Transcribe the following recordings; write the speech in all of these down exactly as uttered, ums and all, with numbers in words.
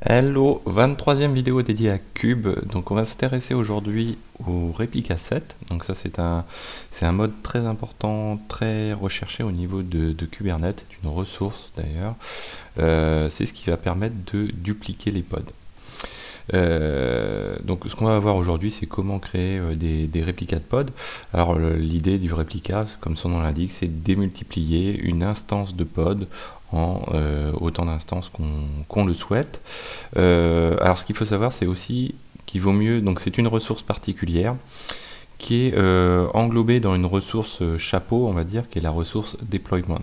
Hello, vingt-troisième vidéo dédiée à Cube. Donc on va s'intéresser aujourd'hui au réplica set. Donc ça c'est un, c'est un mode très important, très recherché au niveau de, de Kubernetes, c'est une ressource d'ailleurs. Euh, c'est ce qui va permettre de dupliquer les pods. Euh, donc ce qu'on va voir aujourd'hui, c'est comment créer euh, des, des réplicas de pods. Alors l'idée du réplica, comme son nom l'indique, c'est de démultiplier une instance de pod en euh, autant d'instances qu'on qu'on le souhaite. Euh, alors ce qu'il faut savoir, c'est aussi qu'il vaut mieux, donc c'est une ressource particulière qui est euh, englobée dans une ressource chapeau, on va dire, qui est la ressource deployment.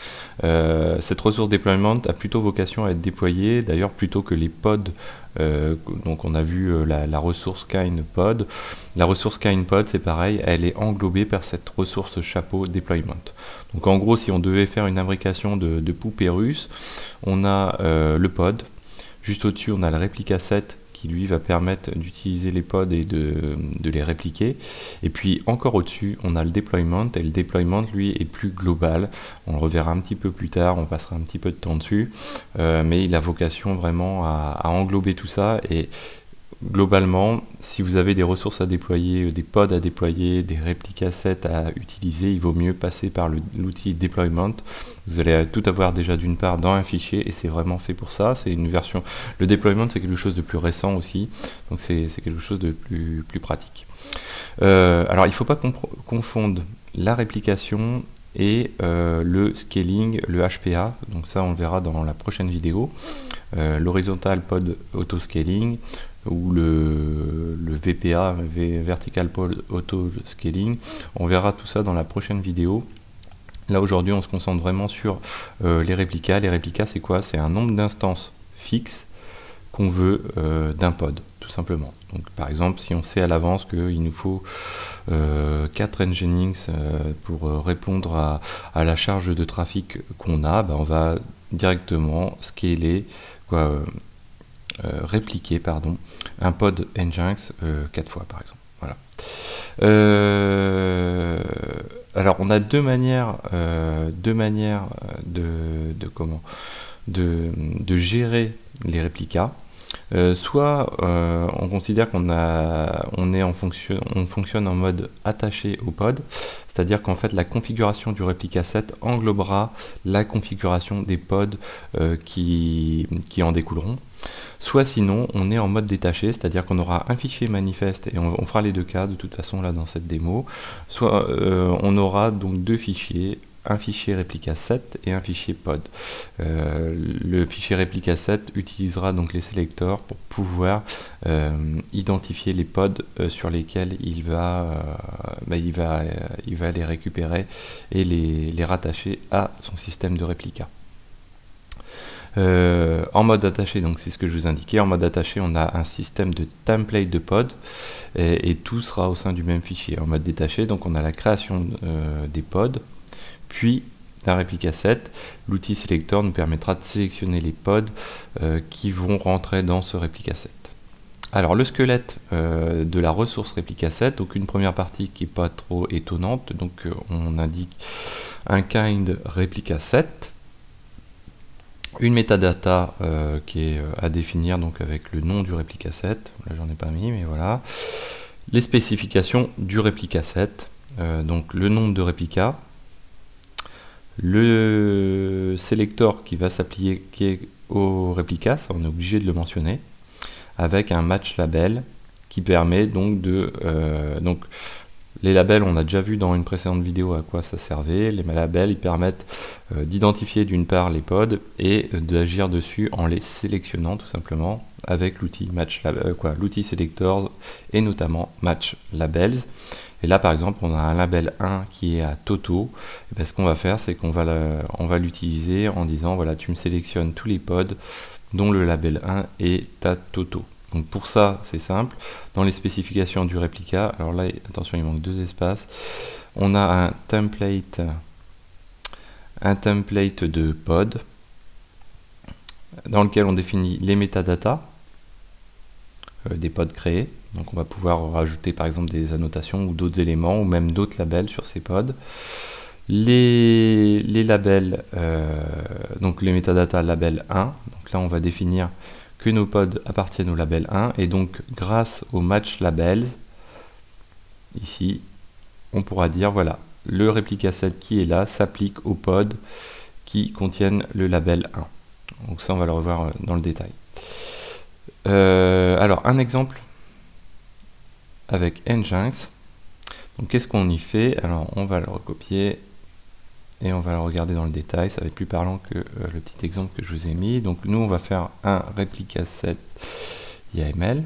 Euh, cette ressource deployment a plutôt vocation à être déployée, d'ailleurs plutôt que les pods. Euh, donc on a vu euh, la, la ressource kind pod. La ressource kind pod, c'est pareil, elle est englobée par cette ressource chapeau deployment. Donc en gros, si on devait faire une imbrication de, de poupée russe, on a euh, le pod. Juste au-dessus, on a le réplica set qui lui va permettre d'utiliser les pods et de, de les répliquer. Et puis encore au-dessus, on a le deployment, et le deployment, lui, est plus global. On le reverra un petit peu plus tard, on passera un petit peu de temps dessus, euh, mais il a vocation vraiment à, à englober tout ça. Et globalement, si vous avez des ressources à déployer, des pods à déployer, des réplica sets à utiliser, il vaut mieux passer par l'outil deployment. Vous allez tout avoir déjà d'une part dans un fichier et c'est vraiment fait pour ça. C'est une version. Le deployment, c'est quelque chose de plus récent aussi, donc c'est quelque chose de plus, plus pratique. Euh, alors il ne faut pas confondre la réplication et euh, le scaling, le H P A. Donc ça, on le verra dans la prochaine vidéo. Euh, L'horizontal pod auto scaling ou le, le V P A, Vertical Pod Auto Scaling. On verra tout ça dans la prochaine vidéo. Là aujourd'hui on se concentre vraiment sur euh, les réplicas. Les réplicas c'est quoi? C'est un nombre d'instances fixes qu'on veut euh, d'un pod, tout simplement. Donc par exemple si on sait à l'avance qu'il nous faut euh, quatre Nginx euh, pour euh, répondre à, à la charge de trafic qu'on a, bah, on va directement scaler, quoi, euh, euh, répliquer pardon, un pod Nginx euh, quatre fois par exemple. Voilà. Euh, alors on a deux manières, euh, deux manières de, de comment, de, de gérer les réplicas. Euh, soit euh, on considère qu'on a, on est en fonction, on fonctionne en mode attaché au pod, c'est-à-dire qu'en fait la configuration du réplica set englobera la configuration des pods euh, qui, qui en découleront. Soit sinon on est en mode détaché, c'est-à-dire qu'on aura un fichier manifeste et on, on fera les deux cas de toute façon là dans cette démo. Soit euh, on aura donc deux fichiers, un fichier réplica set et un fichier pod. Euh, le fichier réplica set utilisera donc les sélecteurs pour pouvoir euh, identifier les pods euh, sur lesquels il va, euh, bah, il, va, euh, il va les récupérer et les, les rattacher à son système de réplica. Euh, en mode attaché, donc c'est ce que je vous indiquais, en mode attaché on a un système de template de pod et, et tout sera au sein du même fichier. En mode détaché, donc on a la création euh, des pods, puis d'un réplica set. L'outil selector nous permettra de sélectionner les pods euh, qui vont rentrer dans ce réplica set. Alors le squelette euh, de la ressource réplica set, donc une première partie qui n'est pas trop étonnante, donc euh, on indique un kind réplica set, une metadata euh, qui est euh, à définir donc avec le nom du réplica set, là j'en ai pas mis mais voilà, les spécifications du réplica set, euh, donc le nombre de réplicas, le sélector qui va s'appliquer au réplica, ça on est obligé de le mentionner, avec un match label qui permet donc de... Euh, donc les labels, on a déjà vu dans une précédente vidéo à quoi ça servait. Les labels, ils permettent euh, d'identifier d'une part les pods et euh, d'agir dessus en les sélectionnant tout simplement avec l'outil match euh, quoi, l'outil selectors et notamment match labels. Et là par exemple on a un label un qui est à Toto. Et bien, ce qu'on va faire c'est qu'on va l'utiliser en disant voilà tu me sélectionnes tous les pods dont le label un est à Toto. Donc pour ça, c'est simple. Dans les spécifications du réplica, alors là, attention, il manque deux espaces. On a un template, un template de pod dans lequel on définit les métadatas euh, des pods créés. Donc on va pouvoir rajouter par exemple des annotations ou d'autres éléments ou même d'autres labels sur ces pods. Les, les labels, euh, donc les métadatas label un. Donc là, on va définir que nos pods appartiennent au label un, et donc grâce au match labels, ici, on pourra dire, voilà, le réplica set qui est là s'applique aux pods qui contiennent le label un. Donc ça, on va le revoir dans le détail. Euh, alors, un exemple avec Nginx. Donc, qu'est-ce qu'on y fait? Alors, on va le recopier et on va le regarder dans le détail. Ça va être plus parlant que euh, le petit exemple que je vous ai mis. Donc, nous, on va faire un réplica set Y A M L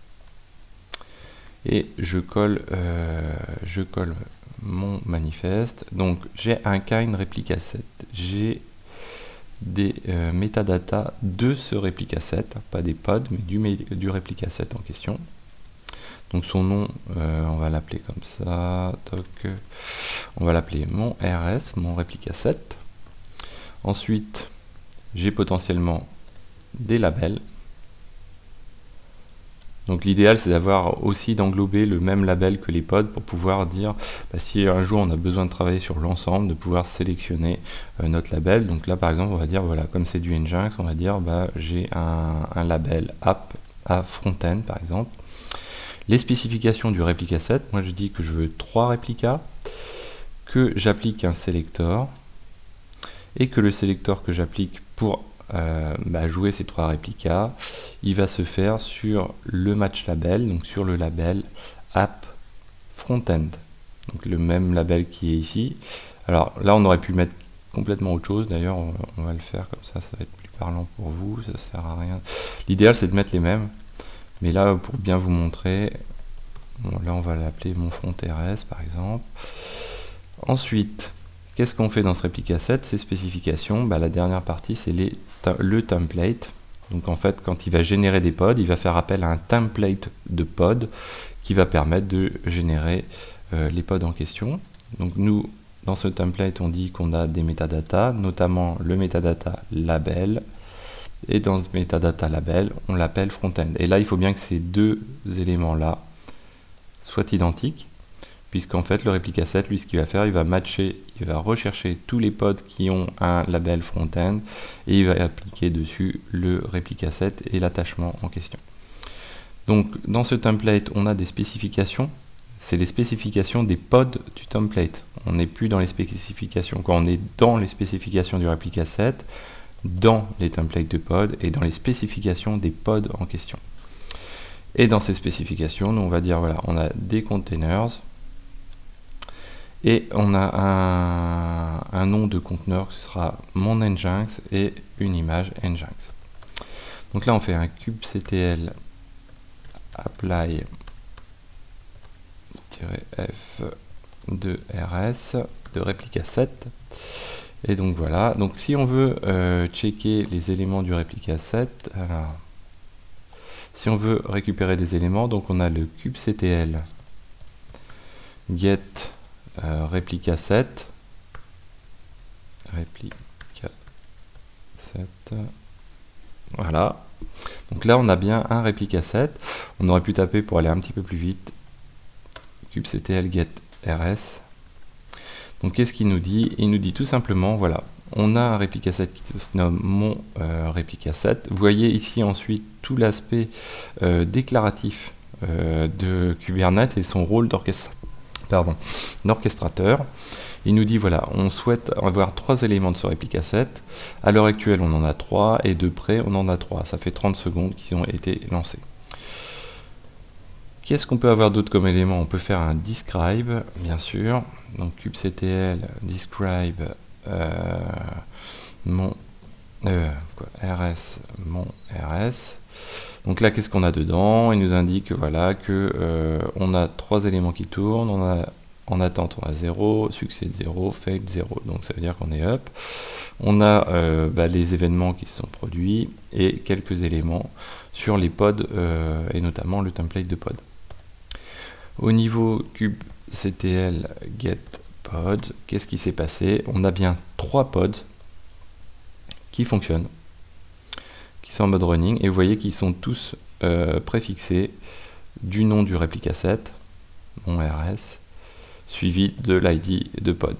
et je colle, euh, je colle mon manifeste. Donc, j'ai un kind réplica set. J'ai des euh, métadatas de ce réplica set, pas des pods, mais du, du réplica set en question. Donc son nom, euh, on va l'appeler comme ça, donc, on va l'appeler mon R S, mon réplica set. Ensuite, j'ai potentiellement des labels. Donc l'idéal, c'est d'avoir aussi d'englober le même label que les pods pour pouvoir dire, bah, si un jour on a besoin de travailler sur l'ensemble, de pouvoir sélectionner euh, notre label. Donc là, par exemple, on va dire, voilà, comme c'est du Nginx, on va dire, bah, j'ai un, un label app à front-end, par exemple. Les spécifications du réplica set, moi je dis que je veux trois réplicas, que j'applique un selector, et que le selector que j'applique pour euh, bah, jouer ces trois réplicas, il va se faire sur le match label, donc sur le label app front-end, donc le même label qui est ici. Alors là on aurait pu mettre complètement autre chose, d'ailleurs on, on va le faire comme ça, ça va être plus parlant pour vous, ça sert à rien. L'idéal c'est de mettre les mêmes. Mais là, pour bien vous montrer, bon, là on va l'appeler mon front R S par exemple. Ensuite, qu'est-ce qu'on fait dans ce réplica set? Ces spécifications, bah, la dernière partie c'est le template. Donc en fait, quand il va générer des pods, il va faire appel à un template de pod qui va permettre de générer euh, les pods en question. Donc nous, dans ce template, on dit qu'on a des métadatas, notamment le métadata label. Et dans ce metadata label, on l'appelle front-end. Et là, il faut bien que ces deux éléments-là soient identiques, puisqu'en fait, le réplica set, lui, ce qu'il va faire, il va matcher, il va rechercher tous les pods qui ont un label front-end, et il va appliquer dessus le réplica set et l'attachement en question. Donc, dans ce template, on a des spécifications. C'est les spécifications des pods du template. On n'est plus dans les spécifications. Quand on est dans les spécifications du réplica set, dans les templates de pod et dans les spécifications des pods en question. Et dans ces spécifications, nous on va dire, voilà, on a des containers et on a un, un nom de conteneur, ce sera mon Nginx et une image Nginx. Donc là on fait un kubectl apply -f de rs de réplica set. Et donc voilà, donc si on veut euh, checker les éléments du réplica set, alors, si on veut récupérer des éléments, donc on a le kubectl get euh, réplica set, réplica set, voilà. Donc là on a bien un réplica set, on aurait pu taper pour aller un petit peu plus vite, kubectl get rs. Donc qu'est-ce qu'il nous dit? Il nous dit tout simplement, voilà, on a un réplica set qui se nomme mon euh, réplica set. Vous voyez ici ensuite tout l'aspect euh, déclaratif euh, de Kubernetes et son rôle d'orchestrateur. Il nous dit, voilà, on souhaite avoir trois éléments de ce réplica set. À l'heure actuelle, on en a trois, et de près, on en a trois. Ça fait trente secondes qui ont été lancés. Qu'est-ce qu'on peut avoir d'autre comme élément? On peut faire un describe, bien sûr. Donc kubectl describe euh, mon euh, quoi, rs mon rs. Donc là, qu'est-ce qu'on a dedans? Il nous indique, voilà, que euh, on a trois éléments qui tournent. On a en attente, on a zéro, succès de zéro, fail zéro. Donc ça veut dire qu'on est up. On a euh, bah, les événements qui se sont produits et quelques éléments sur les pods euh, et notamment le template de pod. Au niveau kubectl get pod, qu'est-ce qui s'est passé? On a bien trois pods qui fonctionnent, qui sont en mode running, et vous voyez qu'ils sont tous euh, préfixés du nom du réplica set, mon rs, suivi de l'I D de pod.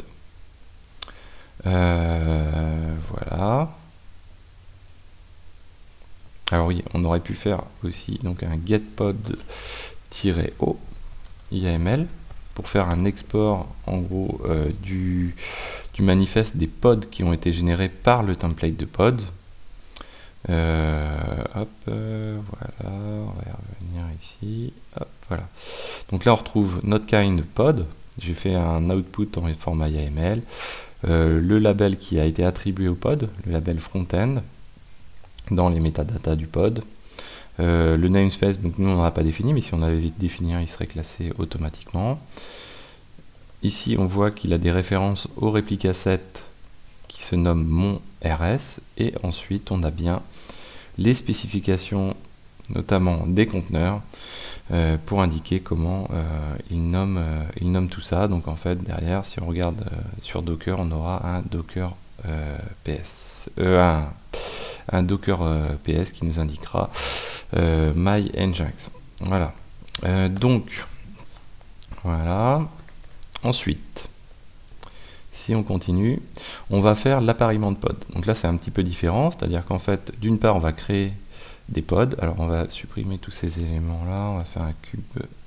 Euh, voilà. Alors oui, on aurait pu faire aussi donc un getPod-o I A M L pour faire un export en gros euh, du, du manifeste des pods qui ont été générés par le template de pod. Euh, hop, euh, voilà, on va y revenir ici. Hop, voilà. Donc là on retrouve notre kind pod. J'ai fait un output en format I A M L. Euh, le label qui a été attribué au pod, le label front-end, dans les métadatas du pod. Euh, le namespace, donc nous on n'en a pas défini, mais si on avait défini un, il serait classé automatiquement. Ici on voit qu'il a des références au réplica set qui se nomme mon R S, et ensuite on a bien les spécifications, notamment des conteneurs, euh, pour indiquer comment euh, il, nomme, euh, il nomme tout ça. Donc en fait derrière, si on regarde euh, sur Docker, on aura un Docker euh, P S, euh, un, un Docker euh, P S qui nous indiquera euh, my nginx. Voilà. Euh, donc voilà. Ensuite, si on continue, on va faire l'appariement de pod. Donc là, c'est un petit peu différent, c'est-à-dire qu'en fait, d'une part, on va créer des pods. Alors, on va supprimer tous ces éléments-là. On va faire un cube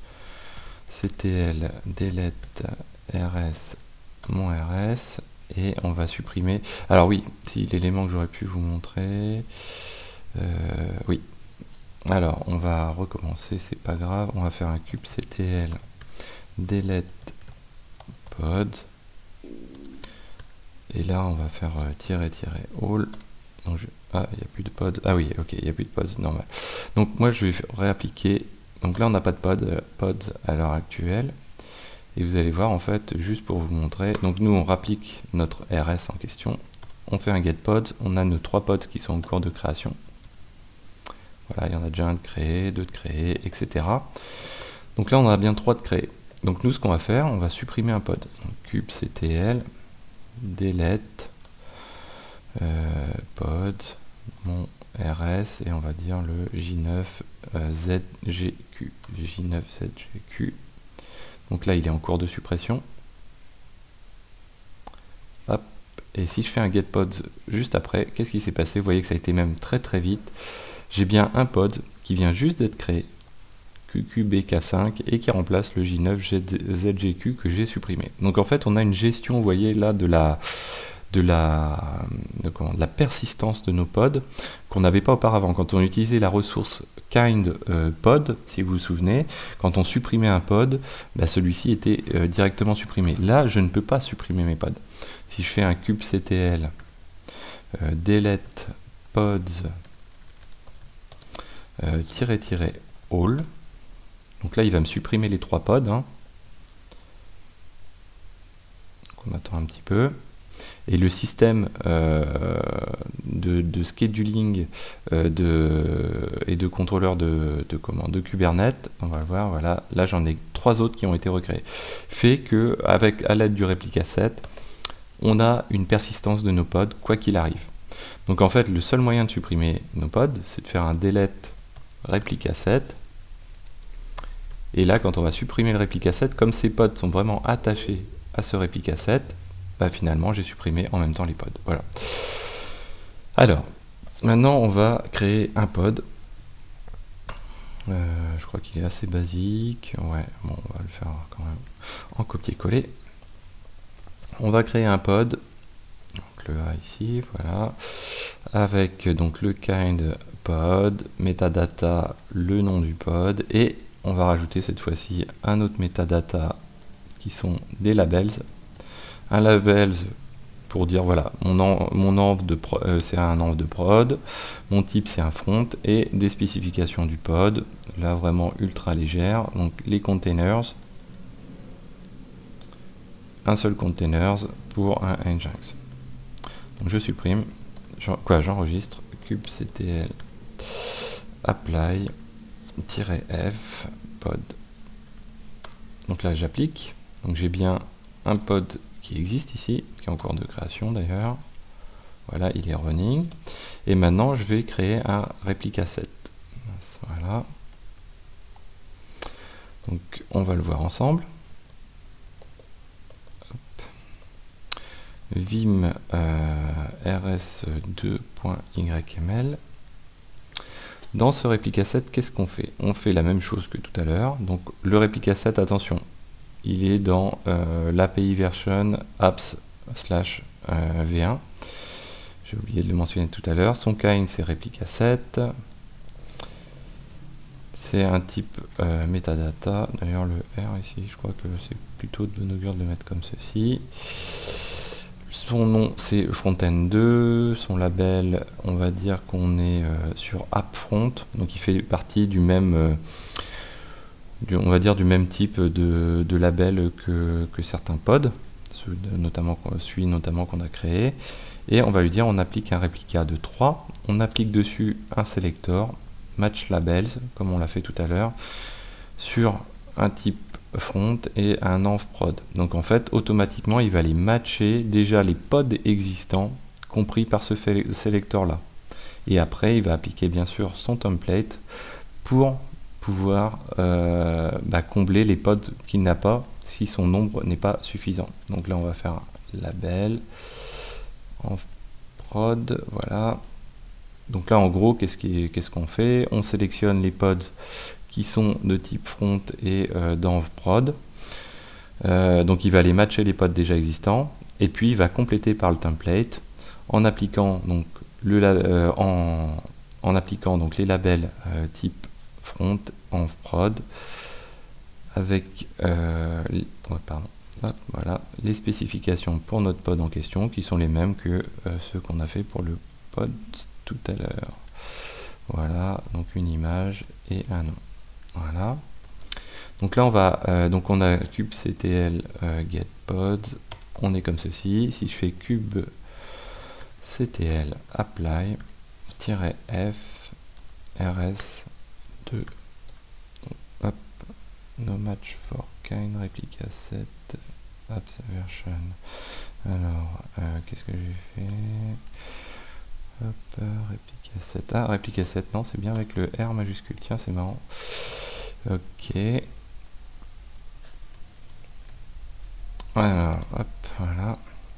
ctl delete rs mon rs et on va supprimer. Alors oui, si l'élément que j'aurais pu vous montrer, euh, oui. Alors, on va recommencer, c'est pas grave. On va faire un cube ctl delete pod. Et là, on va faire euh, tirer tirer all. Donc, je, ah, il n'y a plus de pod. Ah oui, ok, il n'y a plus de pods, normal. Donc, moi, je vais réappliquer. Donc là, on n'a pas de pod, euh, pods à l'heure actuelle. Et vous allez voir, en fait, juste pour vous montrer. Donc, nous, on rapplique notre R S en question. On fait un getPod. On a nos trois pods qui sont en cours de création. Voilà, il y en a déjà un de créé, deux de créé, et cetera. Donc là, on en a bien trois de créés. Donc, nous, ce qu'on va faire, on va supprimer un pod. Donc, kubectl delete euh, pod mon rs et on va dire le j neuf euh, z g q j neuf z g q. Donc là il est en cours de suppression. Hop. Et si je fais un getPod juste après, qu'est-ce qui s'est passé? Vous voyez que ça a été même très très vite. J'ai bien un pod qui vient juste d'être créé, Q Q B K cinq, et qui remplace le J neuf Z G Q que j'ai supprimé. Donc en fait on a une gestion, vous voyez là, de la de la, de, comment, de la persistance de nos pods qu'on n'avait pas auparavant. Quand on utilisait la ressource kind euh, pod, si vous vous souvenez, quand on supprimait un pod, bah, celui-ci était euh, directement supprimé. Là je ne peux pas supprimer mes pods. Si je fais un kubectl euh, delete pods euh, tirer tirer all, donc là il va me supprimer les trois pods, hein. Donc on attend un petit peu. Et le système euh, de, de scheduling euh, de, et de contrôleur de, de, comment, de Kubernetes, on va le voir, voilà, là j'en ai trois autres qui ont été recréés, fait que avec à l'aide du réplica set, on a une persistance de nos pods quoi qu'il arrive. Donc en fait le seul moyen de supprimer nos pods, c'est de faire un delete réplica set. Et là quand on va supprimer le réplica set, comme ces pods sont vraiment attachés à ce réplica set, bah, finalement j'ai supprimé en même temps les pods. Voilà. Alors, maintenant on va créer un pod. Euh, je crois qu'il est assez basique. Ouais, bon, on va le faire quand même en copier-coller. On va créer un pod. Donc le A ici, voilà. Avec donc le kind pod, metadata, le nom du pod, et on va rajouter cette fois-ci un autre metadata qui sont des labels. Un labels pour dire voilà, mon, en, mon env de euh, c'est un env de prod, mon type c'est un front, et des spécifications du pod, là vraiment ultra légère, donc les containers, un seul containers pour un nginx. Donc je supprime, quoi j'enregistre, kubectl apply -f pod. Donc là j'applique, donc j'ai bien un pod qui existe ici, qui est en cours de création d'ailleurs. Voilà, il est running. Et maintenant, je vais créer un réplica set. Voilà. Donc, on va le voir ensemble. Hop. Vim euh, rs deux.yml. Dans ce réplica set, qu'est-ce qu'on fait? On fait la même chose que tout à l'heure. Donc le réplica set, attention, il est dans euh, l'A P I version apps slash v un. J'ai oublié de le mentionner tout à l'heure. Son kind, c'est réplica set. C'est un type euh, metadata. D'ailleurs, le R ici, je crois que c'est plutôt de bonne augure de le mettre comme ceci. Son nom, c'est Frontend deux. Son label, on va dire qu'on est euh, sur AppFront. Donc, il fait partie du même, euh, du, on va dire du même type de, de label que, que certains pods, ceux de, notamment, celui notamment qu'on a créé. Et on va lui dire, on applique un réplica de trois. On applique dessus un selector, match labels, comme on l'a fait tout à l'heure, sur un type front et un env prod. Donc en fait, automatiquement, il va les matcher déjà les pods existants, compris par ce selector là. Et après, il va appliquer bien sûr son template pour pouvoir euh, bah, combler les pods qu'il n'a pas si son nombre n'est pas suffisant. Donc là, on va faire un label env prod, voilà. Donc là, en gros, qu'est-ce qu'on qu'est-ce qu'on fait? On sélectionne les pods qui sont de type front et euh, d'env prod. Euh, donc il va les matcher les pods déjà existants, et puis il va compléter par le template en appliquant donc le euh, en, en appliquant donc les labels euh, type front, env prod, avec euh, les, oh, pardon, hop, voilà, les spécifications pour notre pod en question, qui sont les mêmes que euh, ceux qu'on a fait pour le pod tout à l'heure. Voilà, donc une image et un nom. Voilà. Donc là on va euh, donc on a kubectl euh, getPod, on est comme ceci. Si je fais kubectl apply -f rs deux, hop, no match for kind réplica set apps version. Alors euh, qu'est-ce que j'ai fait? Hop, réplica set. Ah, réplica set, non, c'est bien avec le R majuscule. Tiens, c'est marrant. Ok. Voilà, hop, voilà.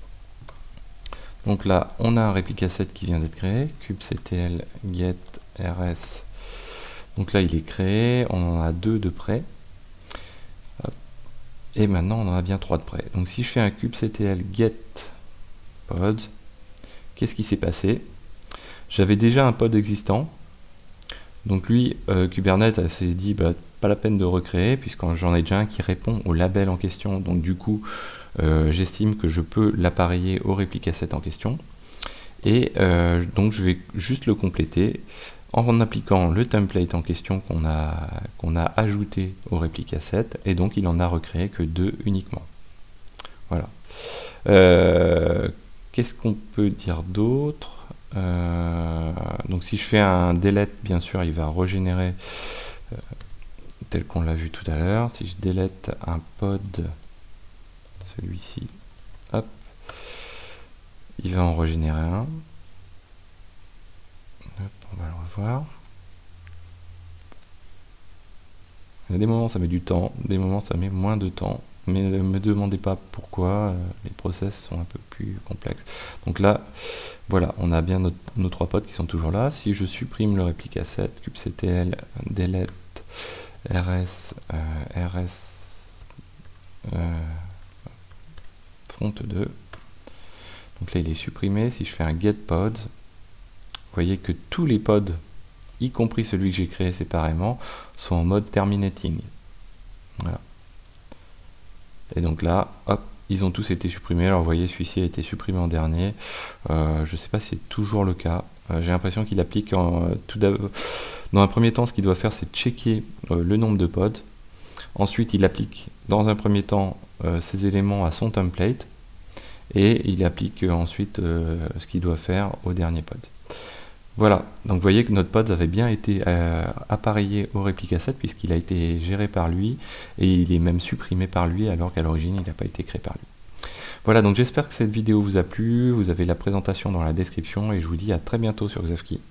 Donc là, on a un réplica set qui vient d'être créé. kubectl get rs. Donc là, il est créé. On en a deux de près. Hop. Et maintenant, on en a bien trois de près. Donc si je fais un kubectl get pods, qu'est-ce qui s'est passé? J'avais déjà un pod existant, donc lui, euh, Kubernetes s'est dit, bah, pas la peine de recréer, puisque j'en ai déjà un qui répond au label en question, donc du coup, euh, j'estime que je peux l'appareiller au réplica set en question, et euh, donc je vais juste le compléter en appliquant le template en question qu'on a, qu'on a ajouté au réplica set, et donc il en a recréé que deux uniquement. Voilà. Euh, Qu'est-ce qu'on peut dire d'autre? Euh, donc si je fais un delete, bien sûr, il va régénérer euh, tel qu'on l'a vu tout à l'heure. Si je delete un pod, celui-ci, hop, il va en régénérer un. Hop, on va le revoir. Il y a des moments ça met du temps, des moments ça met moins de temps. Mais ne me demandez pas pourquoi, euh, les process sont un peu plus complexes. Donc là, voilà, on a bien notre, nos trois pods qui sont toujours là. Si je supprime le réplica set, kubectl delete rs euh, rs euh, front deux, donc là il est supprimé. Si je fais un get pod, vous voyez que tous les pods, y compris celui que j'ai créé séparément, sont en mode terminating. Voilà. Et donc là, hop, ils ont tous été supprimés. Alors vous voyez, celui-ci a été supprimé en dernier. Euh, je ne sais pas si c'est toujours le cas. Euh, J'ai l'impression qu'il applique en, euh, tout d'abord. Dans un premier temps, ce qu'il doit faire, c'est checker euh, le nombre de pods. Ensuite, il applique dans un premier temps euh, ces éléments à son template. Et il applique euh, ensuite euh, ce qu'il doit faire au dernier pod. Voilà, donc vous voyez que notre pod avait bien été euh, appareillé au réplica set puisqu'il a été géré par lui et il est même supprimé par lui alors qu'à l'origine il n'a pas été créé par lui. Voilà, donc j'espère que cette vidéo vous a plu, vous avez la présentation dans la description et je vous dis à très bientôt sur Xavki.